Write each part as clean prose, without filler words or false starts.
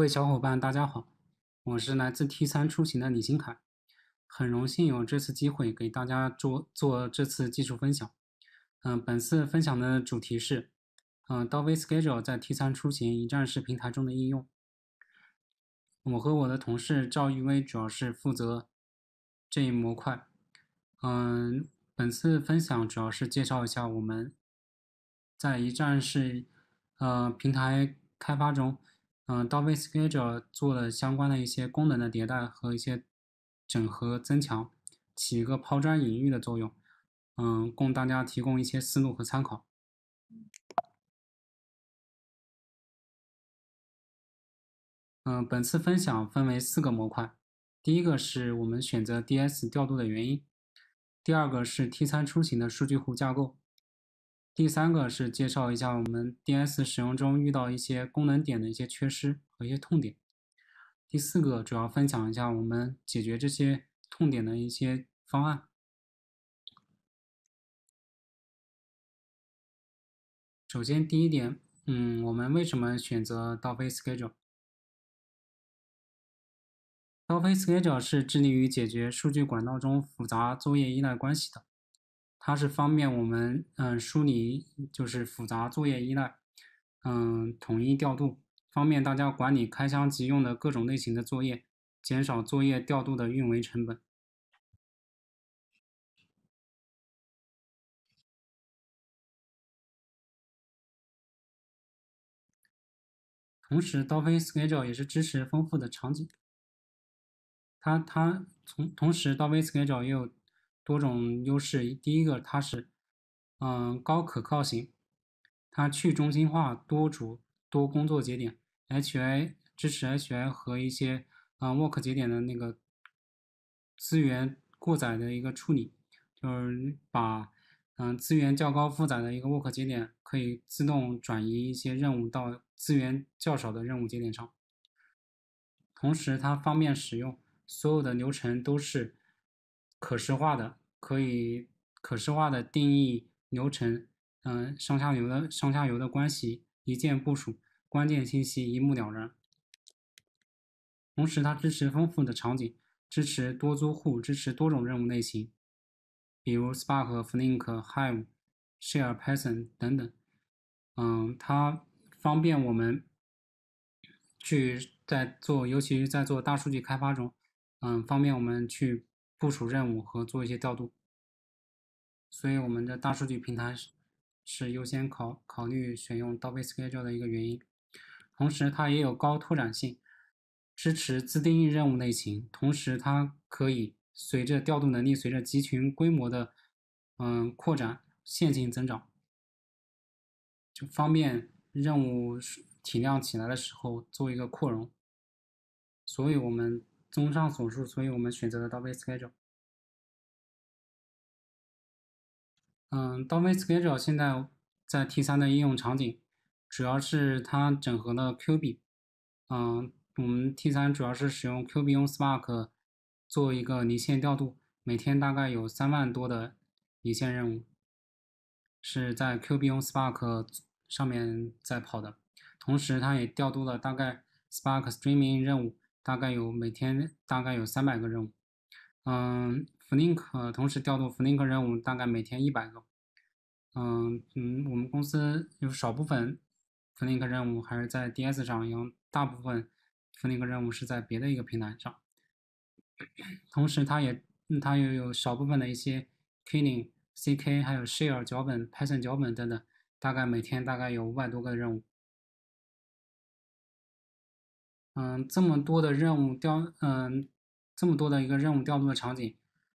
位小伙伴，大家好，我是来自 T3出行的李新凯，很荣幸有这次机会给大家做这次技术分享。本次分享的主题是Dolphin Scheduler 在 T3出行一站式平台中的应用。我和我的同事赵玉威主要是负责这一模块。本次分享主要是介绍一下我们在一站式平台开发中Dolphin Scheduler 做了相关的一些功能的迭代和一些整合增强，起一个抛砖引玉的作用，供大家提供一些思路和参考。本次分享分为4个模块，第一个是我们选择 DS 调度的原因，第二个是 T3出行的数据库架构，第3个是介绍一下我们 DS 使用中遇到一些功能点的一些缺失和一些痛点，第4个主要分享一下我们解决这些痛点的一些方案。首先第一点，我们为什么选择Dolphin Scheduler？Dolphin Scheduler 是致力于解决数据管道中复杂作业依赖关系的，它是方便我们梳理就是复杂作业依赖，统一调度，方便大家管理开箱即用的各种类型的作业，减少作业调度的运维成本。同时 Dolphin Scheduler 也是支持丰富的场景。同时 Dolphin Scheduler 也有多种优势。第一个，它是高可靠性，它去中心化、多主、多工作节点 ，HI 支持 HI 和一些work 节点的那个资源过载的一个处理，就是把资源较高负载的一个 work 节点可以自动转移一些任务到资源较少的任务节点上。同时它方便使用，所有的流程都是可视化的，可以可视化的定义流程，上下游的关系，一键部署，关键信息一目了然。同时它支持丰富的场景，支持多租户，支持多种任务类型，比如 Spark、Flink、Hive、Share、Python 等等。它方便我们尤其是在做大数据开发中，方便我们去部署任务和做一些调度。所以我们的大数据平台是优先考虑选用 Dolphin Scheduler 的一个原因。同时它也有高拓展性，支持自定义任务类型，同时它可以随着调度能力随着集群规模的扩展线性增长，就方便任务体量起来的时候做一个扩容。所以我们综上所述，所以我们选择了 Dolphin Scheduler。Dolphin Scheduler 现在在 T3的应用场景，主要是它整合了 Kyuubi。我们 T3主要是使用 Kyuubi 用 Spark 做一个离线调度，每天大概有3万多的离线任务是在 Kyuubi 用 Spark 上面在跑的。同时，它也调度了大概 Spark Streaming 任务，每天大概有300个任务。Flink 同时调度 Flink 任务大概每天100个。我们公司有少部分 Flink 任务还是在 DS 上用，大部分 Flink 任务是在别的一个平台上。同时它也有少部分的一些 Cleaning、CK 还有 Share 脚本、Python 脚本等等，每天有500多个任务。这么多的一个任务调度的场景，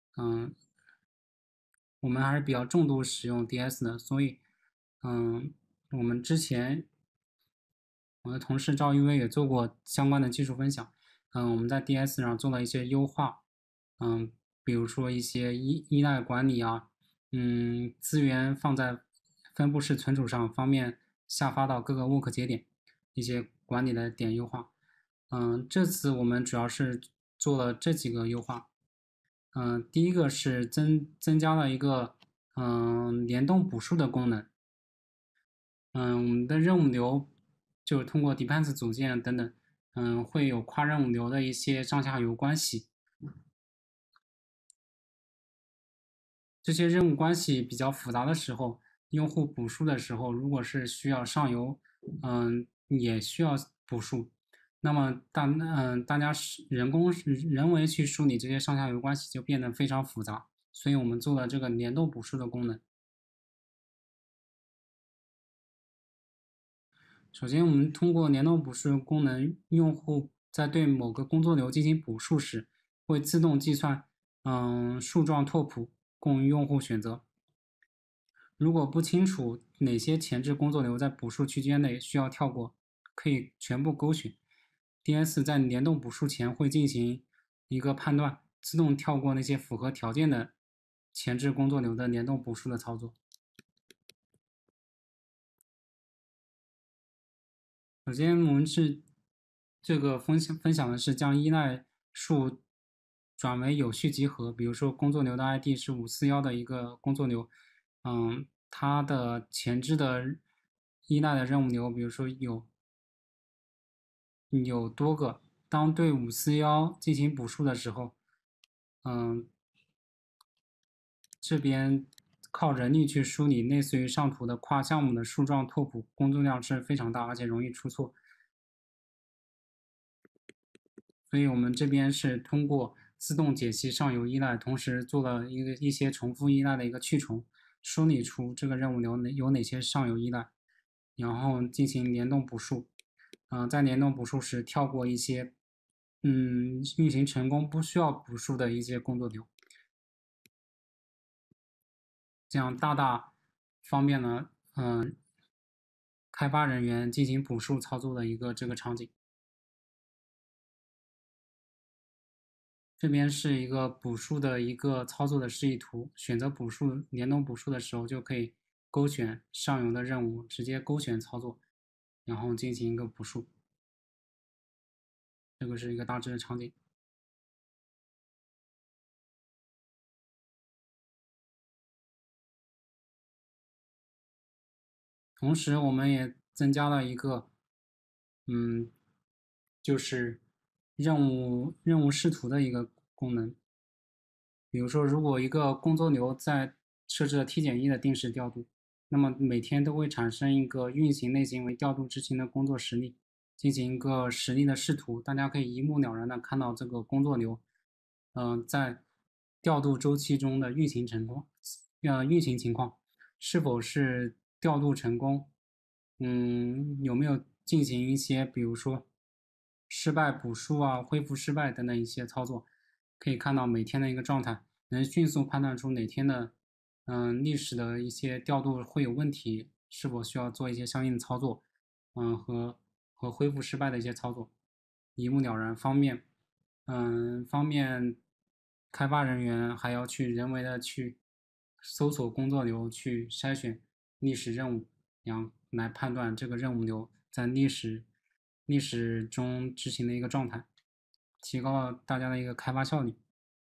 我们还是比较重度使用 DS 的，所以，我们之前我的同事赵玉威也做过相关的技术分享，我们在 DS 上做了一些优化，比如说一些依赖管理啊，资源放在分布式存储上，方便下发到各个 work 节点，一些管理的点优化。这次我们主要是做了这几个优化。第一个是增加了一个联动补数的功能。我们的任务流就是通过 depends 组件等等， 会有跨任务流的一些上下游关系。这些任务关系比较复杂的时候，用户补数的时候，如果是需要上游，也需要补数，那么大家是人为去梳理这些上下游关系就变得非常复杂，所以我们做了这个联动补数的功能。首先，我们通过联动补数功能，用户在对某个工作流进行补数时，会自动计算树状拓扑，供用户选择。如果不清楚哪些前置工作流在补数区间内需要跳过，可以全部勾选。DS 在联动补数前会进行一个判断，自动跳过那些符合条件的前置工作流的联动补数的操作。首先，我们是这个分享的是将依赖数转为有序集合。比如说，工作流的 ID 是541的一个工作流，它的前置的依赖的任务流，比如说有多个。当对541进行补数的时候，这边靠人力去梳理类似于上图的跨项目的树状拓扑，工作量是非常大，而且容易出错。所以我们这边是通过自动解析上游依赖，同时做了一些重复依赖的一个去重，梳理出这个任务流有哪些上游依赖，然后进行联动补数。在联动补数时跳过一些运行成功不需要补数的一些工作流，这样大大方便了开发人员进行补数操作的一个这个场景。这边是一个补数的一个操作的示意图，选择补数联动补数的时候就可以勾选上游的任务，直接勾选操作，然后进行一个补数。这个是一个大致的场景。同时，我们也增加了一个，就是任务视图的一个功能。比如说，如果一个工作流在设置了 T-1的定时调度，那么每天都会产生一个运行类型为调度执行的工作实例，进行一个实例的视图，大家可以一目了然的看到这个工作流，在调度周期中的运行情况，是否是调度成功，有没有进行一些比如说失败补数啊、恢复失败等等一些操作。可以看到每天的一个状态，能迅速判断出哪天的历史的一些调度会有问题，是否需要做一些相应的操作，和恢复失败的一些操作，一目了然，方便开发人员还要去人为的去搜索工作流，去筛选历史任务，然后来判断这个任务流在历史中执行的一个状态。提高了大家的一个开发效率。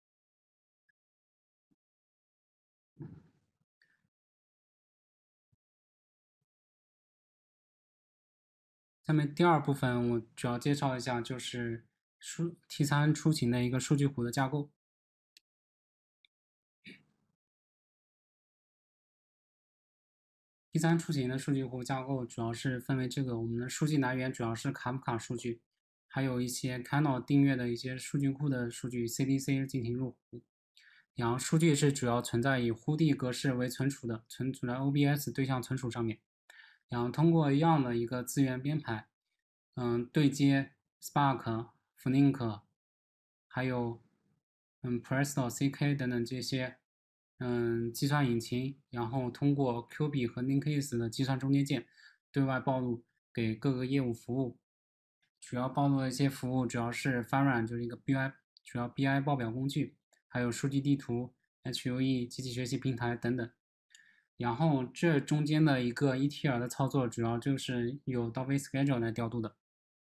下面第二部分我主要介绍一下，就是T3出行的一个数据库的架构。T3出行的数据库架构主要是分为我们的数据来源主要是卡夫卡数据，还有一些 Kernel 订阅的一些数据库的数据 CDC 进行入库。然后数据是主要存在以 HUD 格式为存储的，存储在 OBS 对象存储上面。然后通过一样的一个资源编排，对接 Spark、Flink，还有Presto、CK 等等这些计算引擎，然后通过 Kyuubi 和 Linkis 的计算中间件对外暴露给各个业务服务。主要暴露的一些服务主要是翻软，就是一个 主要 BI 报表工具，还有数据地图、HUE 机器学习平台等等。然后这中间的一个 ETL 的操作，主要就是由 Dolphin Scheduler 来调度的。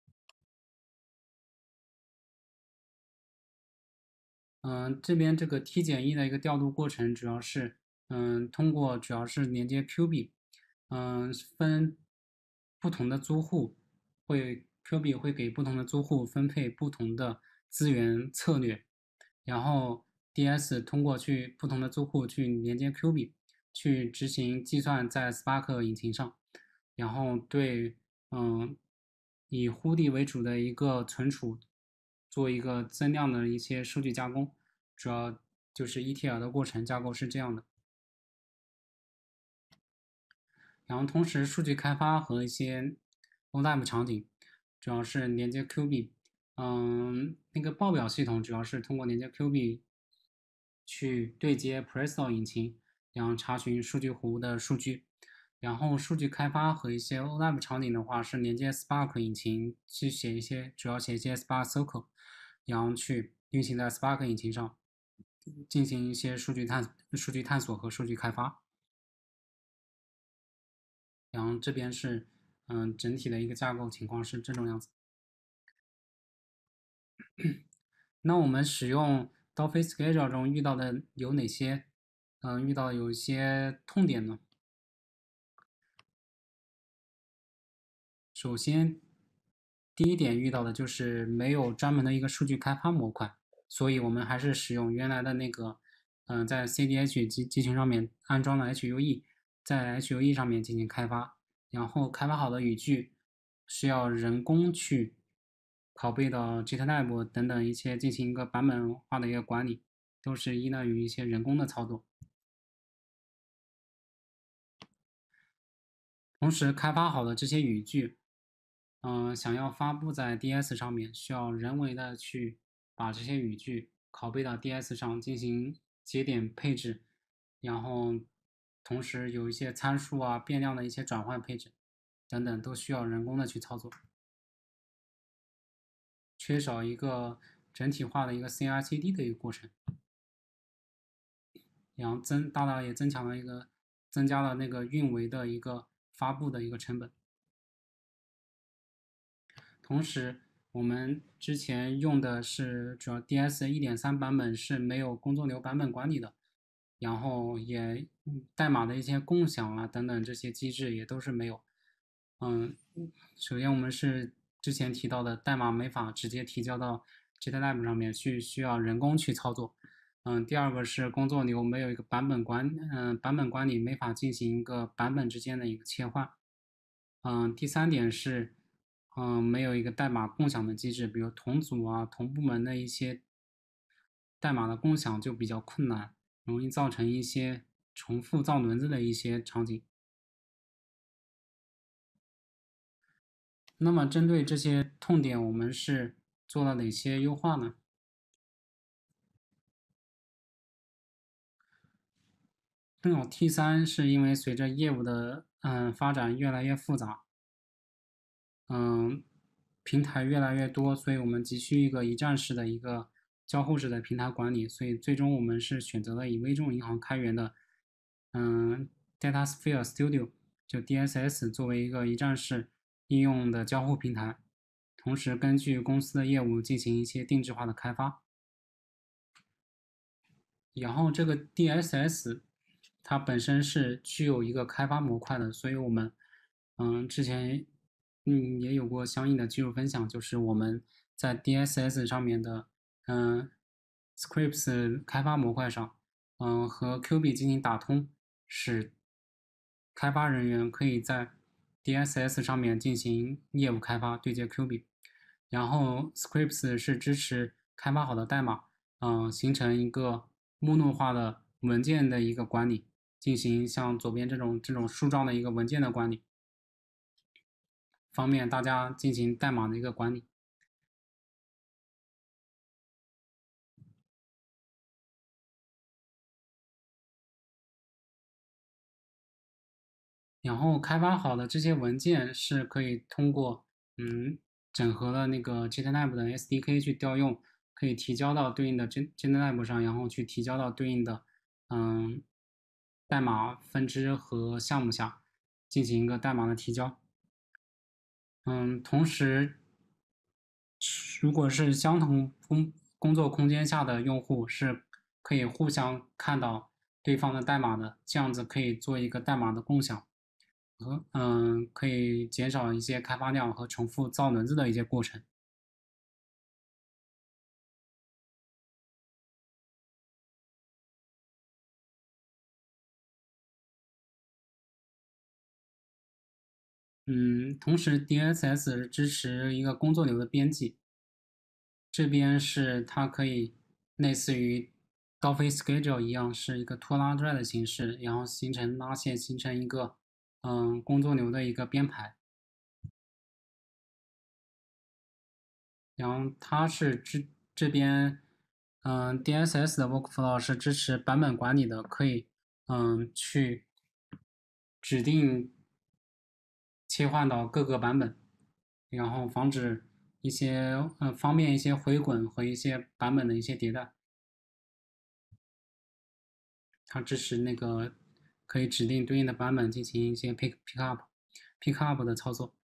这边这个 T-1的一个调度过程，主要是通过主要是连接 Kyuubi，分不同的租户 Kyuubi 会给不同的租户分配不同的资源策略，然后 DS 通过去不同的租户去连接 Kyuubi，去执行计算在 Spark 引擎上，然后对以 Hudi 为主的一个存储做一个增量的一些数据加工，主要就是 ETL 的过程架构是这样的。然后同时数据开发和一些 OLAP 场景主要是连接 Kyuubi，那个报表系统主要是通过连接 Kyuubi 去对接 Presto 引擎，然后查询数据湖的数据。然后数据开发和一些 OLAP 场景的话是连接 Spark 引擎去主要写一些 Spark Circle，然后去运行在 Spark 引擎上，进行一些数据探索和数据开发。然后这边是整体的一个架构情况是这种样子。那我们使用 Dolphin Scheduler 中遇到的有哪些？遇到有一些痛点呢？首先，第一点遇到的就是没有专门的一个数据开发模块，所以我们还是使用原来的那个，在 CDH 集群上面安装了 HUE，在 HUE 上面进行开发，然后开发好的语句需要人工去拷贝到 GitLab 等等一些进行一个版本化的一个管理，都是依赖于一些人工的操作。同时，开发好的这些语句，想要发布在 DS 上面，需要人为的去把这些语句拷贝到 DS 上进行节点配置，然后同时有一些参数啊、变量的一些转换配置等等，都需要人工的去操作，缺少一个整体化的一个 CI/CD 的一个过程，然后大大也增加了那个运维的一个发布的一个成本。同时，我们之前用的是主要 DS 1.3版本是没有工作流版本管理的，然后也代码的一些共享啊等等这些机制也都是没有。首先我们是之前提到的代码没法直接提交到 GitLab 上面去，需要人工去操作。第二个是工作流没有一个版本管理没法进行一个版本之间的一个切换。第三点是，没有一个代码共享的机制，比如同组啊、同部门的一些代码的共享就比较困难，容易造成一些重复造轮子的一些场景。那么针对这些痛点，我们是做了哪些优化呢？T3是因为随着业务的发展越来越复杂，平台越来越多，所以我们急需一个一站式的一个交互式的平台管理，所以最终我们是选择了以微众银行开源的DataSphere Studio 就 DSS 作为一个一站式应用的交互平台，同时根据公司的业务进行一些定制化的开发。然后这个 DSS 它本身是具有一个开发模块的，所以我们之前也有过相应的技术分享，就是我们在 DSS 上面的Scripts 开发模块上，和 Kyuubi 进行打通，使开发人员可以在 DSS 上面进行业务开发，对接 Kyuubi。然后 Scripts 是支持开发好的代码，形成一个目录化的文件的一个管理，进行像左边这种树状的一个文件的管理，方便大家进行代码的一个管理。然后开发好的这些文件是可以通过整合了那个 GitLab 的 SDK 去调用，可以提交到对应的 GitLab 上，然后去提交到对应的代码分支和项目下进行一个代码的提交。同时，如果是相同工作空间下的用户，是可以互相看到对方的代码的，这样子可以做一个代码的共享。 可以减少一些开发量和重复造轮子的一些过程。同时 DSS 支持一个工作流的编辑，这边是它可以类似于 Dolphin Scheduler 一样，是一个拖拉拽的形式，然后形成拉线，形成一个工作流的一个编排。然后它是这边DSS 的 Workflow 是支持版本管理的，可以去指定切换到各个版本，然后防止一些方便一些回滚和一些版本的一些迭代。它支持那个可以指定对应的版本进行一些 pick up 的操作。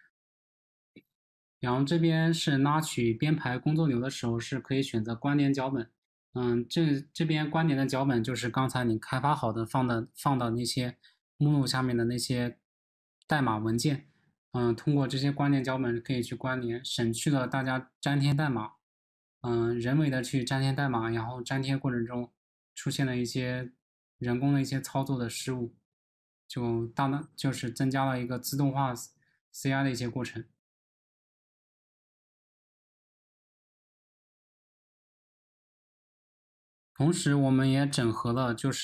然后这边是拉取编排工作流的时候是可以选择关联脚本。这边关联的脚本就是刚才你开发好的放到那些目录下面的那些代码文件。通过这些关联脚本可以去关联，省去了大家粘贴代码。人为的去粘贴代码，然后粘贴过程中出现了一些人工的一些操作的失误，就是增加了一个自动化 CI 的一些过程。同时，我们也整合了就是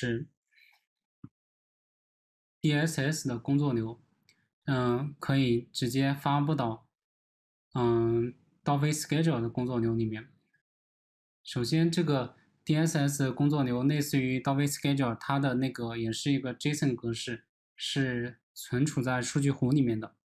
DSS 的工作流，可以直接发布到Dolphin Scheduler 的工作流里面。首先，这个 DSS 工作流类似于 Dolphin Scheduler，它的那个也是一个 JSON 格式，是存储在数据湖里面的。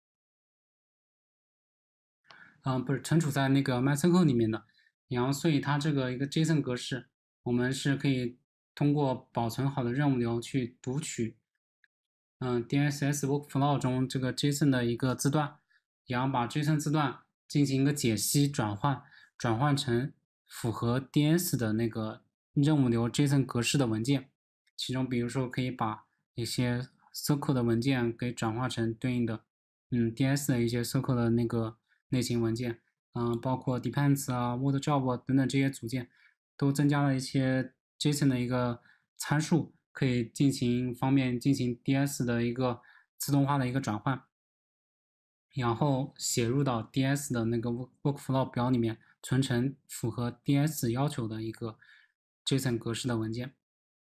不是存储在那个 MySQL 里面的。然后，所以它这个一个 JSON 格式，我们是可以通过保存好的任务流去读取DSS Workflow 中这个 JSON 的一个字段，然后把 JSON 字段进行一个解析转换成符合 DS 的那个任务流 JSON 格式的文件。其中比如说可以把一些 SQL 的文件给转化成对应的DS 的一些 SQL 的那个类型文件。包括 depends 啊、word job 等等这些组件，都增加了一些 JSON 的一个参数，可以方便进行 DS 的一个自动化的一个转换，然后写入到 DS 的那个 Workflow 表里面，存成符合 DS 要求的一个 JSON 格式的文件。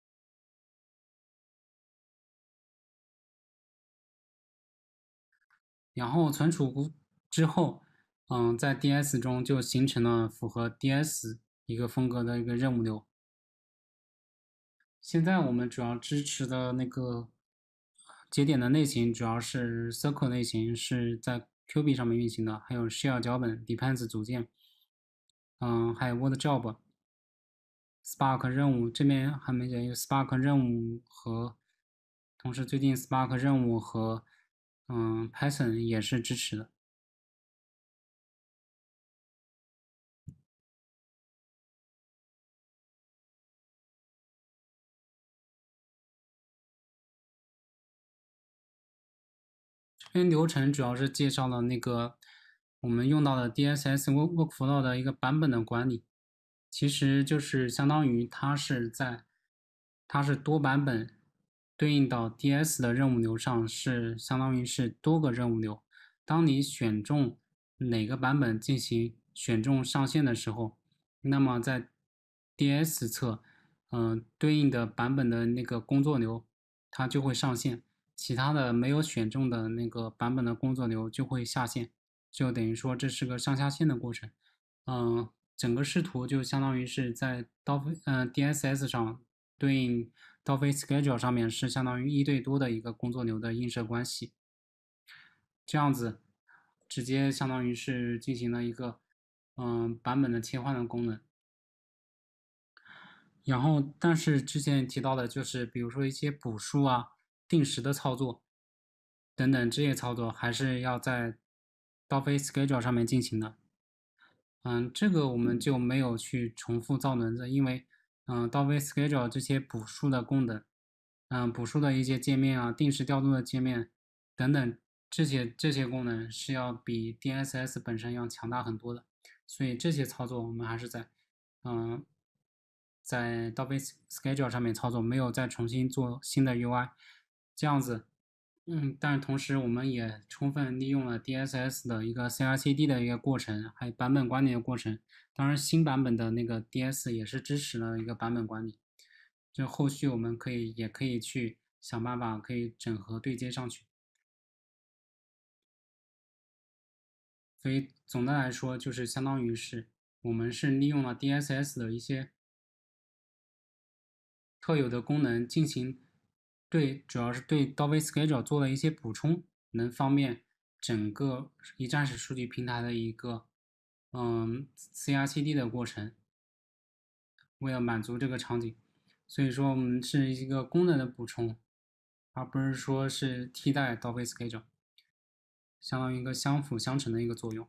然后存储之后，在 DS 中就形成了符合 DS 一个风格的一个任务流。现在我们主要支持的那个节点的类型主要是 Circle 类型，是在 Kyuubi 上面运行的，还有 Shell 脚本、Depends 组件，还有 Word Job、Spark 任务，这边还没有 Spark 任务和，同时最近 Spark 任务和Python 也是支持的。这边流程主要是介绍了那个我们用到的 DSS Workflow 的一个版本的管理，其实就是相当于它是多版本对应到 DS 的任务流上，是相当于是多个任务流。当你选中哪个版本进行选中上线的时候，那么在 DS 侧，对应的版本的那个工作流它就会上线。其他的没有选中的那个版本的工作流就会下线，就等于说这是个上下线的过程。整个视图就相当于是在DSS 上对应 Dolphin Scheduler 上面是相当于一对多的一个工作流的映射关系，这样子直接相当于是进行了一个版本的切换的功能。然后，但是之前提到的就是，比如说一些补数啊、定时的操作等等这些操作，还是要在 Dolphin Scheduler 上面进行的。这个我们就没有去重复造轮子，因为Dolphin Scheduler 这些补数的功能，补数的一些界面啊、定时调度的界面， 等等这些功能是要比 DSS 本身要强大很多的，所以这些操作我们还是在 Dolphin Scheduler 上面操作，没有再重新做新的 UI，这样子。但同时我们也充分利用了 DSS 的一个 CI/CD 的一个过程，还有版本管理的过程。当然，新版本的那个 DS 也是支持了一个版本管理。这后续我们也可以去想办法，可以整合对接上去。所以总的来说，就是相当于是我们是利用了 DSS 的一些特有的功能进行主要是对 Dolphin Scheduler 做了一些补充，能方便整个一站式数据平台的一个CI/CD 的过程，为了满足这个场景，所以说我们是一个功能的补充，而不是说是替代 Dolphin Scheduler，相当于一个相辅相成的一个作用。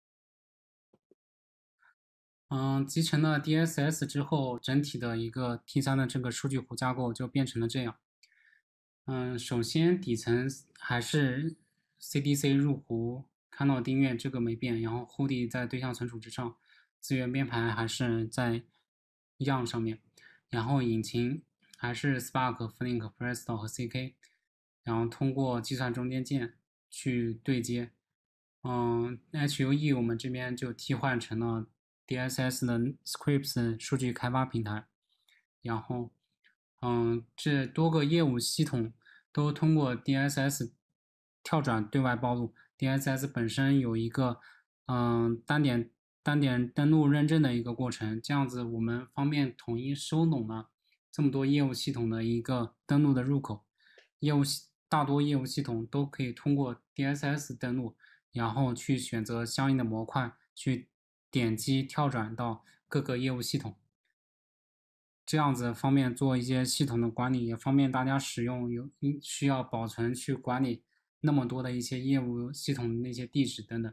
集成了 DSS 之后，整体的一个 T3的这个数据湖架构就变成了这样。首先底层还是 CDC 入湖，看到订阅这个没变，然后 hoodie 在对象存储之上，资源编排还是在 YARN 上面，然后引擎还是 Spark、Flink、Presto 和 CK，然后通过计算中间件去对接。HUE 我们这边就替换成了 DSS 的 Scripts 数据开发平台，然后这多个业务系统都通过 DSS 跳转对外暴露。DSS 本身有一个单点登录认证的一个过程，这样子我们方便统一收拢了这么多业务系统的一个登录的入口。大多业务系统都可以通过 DSS 登录，然后去选择相应的模块，去点击跳转到各个业务系统。这样子方便做一些系统的管理，也方便大家使用。需要保存去管理那么多的一些业务系统的那些地址等等。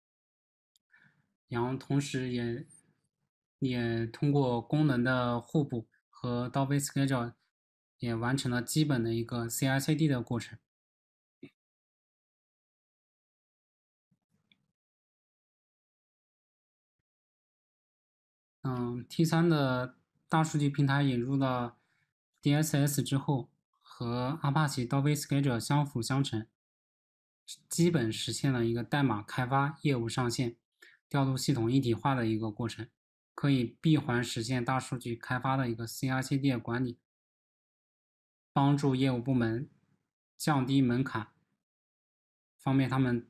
然后同时也通过功能的互补和 Dolphin Scheduler 也完成了基本的一个 CI/CD 的过程。T3的大数据平台引入了 DSS 之后，和 Apache Dolphin Scheduler 相辅相成，基本实现了一个代码开发、业务上线、调度系统一体化的一个过程，可以闭环实现大数据开发的一个 CI/CD 的管理，帮助业务部门降低门槛，方便他们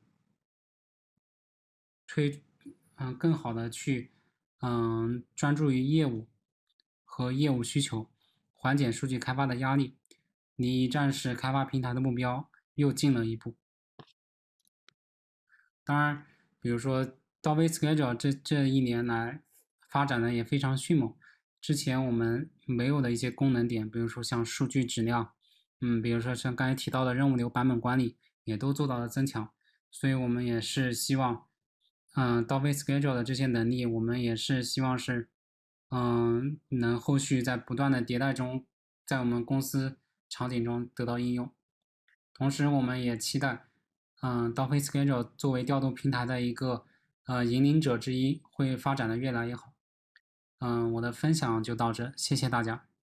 更好的去专注于业务和业务需求，缓解数据开发的压力，离一站式开发平台的目标又近了一步。当然，比如说 Dolphin Scheduler 这一年来发展的也非常迅猛，之前我们没有的一些功能点，比如说像数据质量，比如说像刚才提到的任务流版本管理，也都做到了增强。所以我们也是希望，Dolphin Scheduler 的这些能力，我们也是希望是，能后续在不断的迭代中，在我们公司场景中得到应用。同时，我们也期待，Dolphin Scheduler 作为调度平台的一个引领者之一，会发展的越来越好。我的分享就到这，谢谢大家。